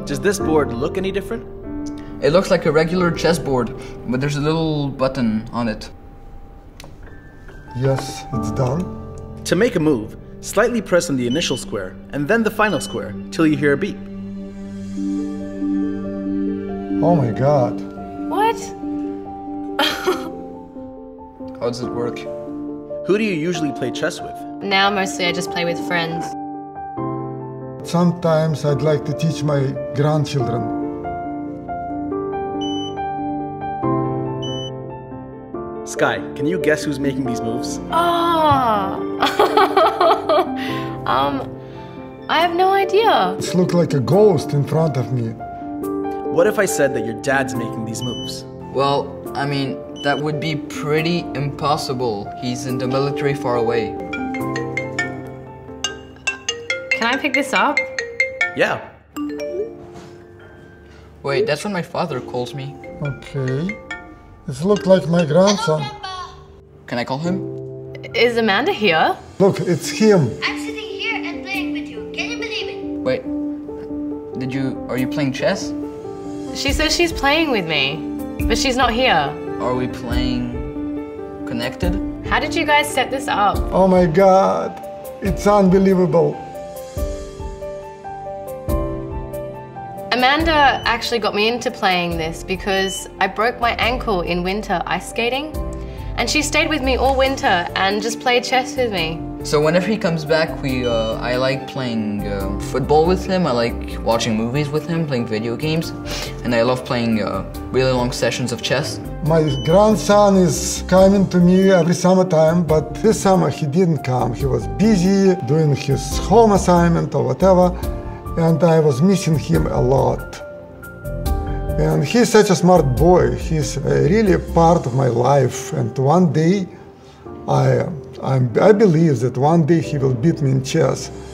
Does this board look any different? It looks like a regular chessboard, but there's a little button on it. Yes, it's done. To make a move, slightly press on the initial square and then the final square till you hear a beep. Oh my god. What? How does it work? Who do you usually play chess with? Now mostly I just play with friends. Sometimes I'd like to teach my grandchildren. Sky, can you guess who's making these moves? Oh! I have no idea. It looks like a ghost in front of me. What if I said that your dad's making these moves? Well, I mean, that would be pretty impossible. He's in the military far away. Can I pick this up? Yeah. Wait, that's what my father calls me. Okay. It looks like my grandson. Can I call him? Is Amanda here? Look, it's him. I'm sitting here and playing with you. Can you believe it? Wait, are you playing chess? She says she's playing with me, but she's not here. Are we playing connected? How did you guys set this up? Oh my god. It's unbelievable. Amanda actually got me into playing this because I broke my ankle in winter ice skating, and she stayed with me all winter and just played chess with me. So whenever he comes back, I like playing football with him. I like watching movies with him, playing video games, and I love playing really long sessions of chess. My grandson is coming to me every summertime, but this summer he didn't come. He was busy doing his home assignment or whatever, and I was missing him a lot. And he's such a smart boy. He's really part of my life, and one day I believe that one day he will beat me in chess.